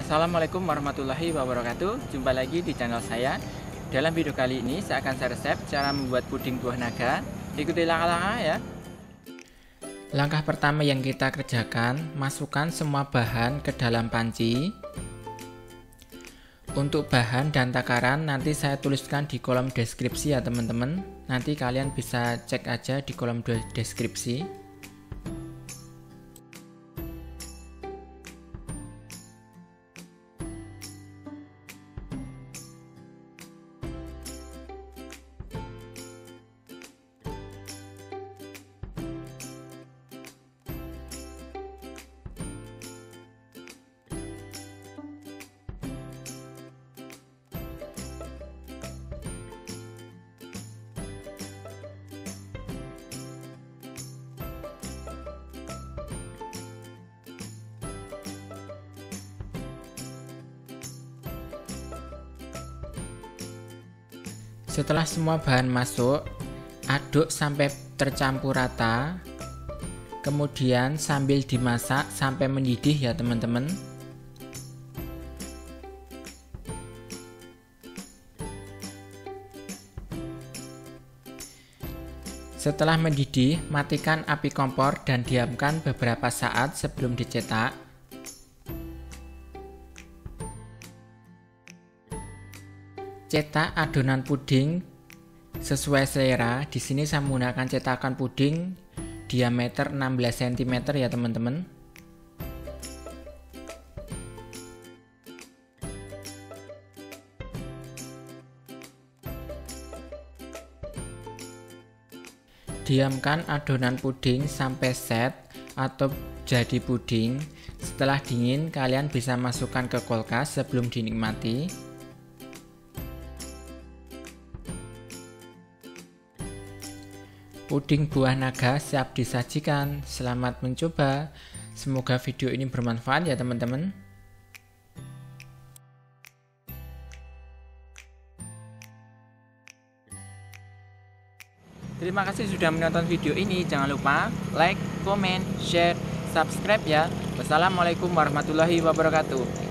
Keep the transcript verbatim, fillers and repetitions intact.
Assalamualaikum warahmatullahi wabarakatuh. Jumpa lagi di channel saya. Dalam video kali ini saya akan share resep cara membuat puding buah naga. Ikuti langkah-langkah ya. Langkah pertama yang kita kerjakan, masukkan semua bahan ke dalam panci. Untuk bahan dan takaran nanti saya tuliskan di kolom deskripsi ya teman-teman. Nanti kalian bisa cek aja di kolom deskripsi. Setelah semua bahan masuk, aduk sampai tercampur rata. Kemudian sambil dimasak sampai mendidih ya teman-teman. Setelah mendidih, matikan api kompor dan diamkan beberapa saat sebelum dicetak. Cetak adonan puding sesuai selera. Di sini saya menggunakan cetakan puding diameter enam belas sentimeter ya teman-teman. Diamkan adonan puding sampai set atau jadi puding. Setelah dingin, kalian bisa masukkan ke kulkas sebelum dinikmati. Puding buah naga siap disajikan. Selamat mencoba. Semoga video ini bermanfaat ya teman-teman. Terima kasih sudah menonton video ini. Jangan lupa like, comment, share, subscribe ya. Wassalamualaikum warahmatullahi wabarakatuh.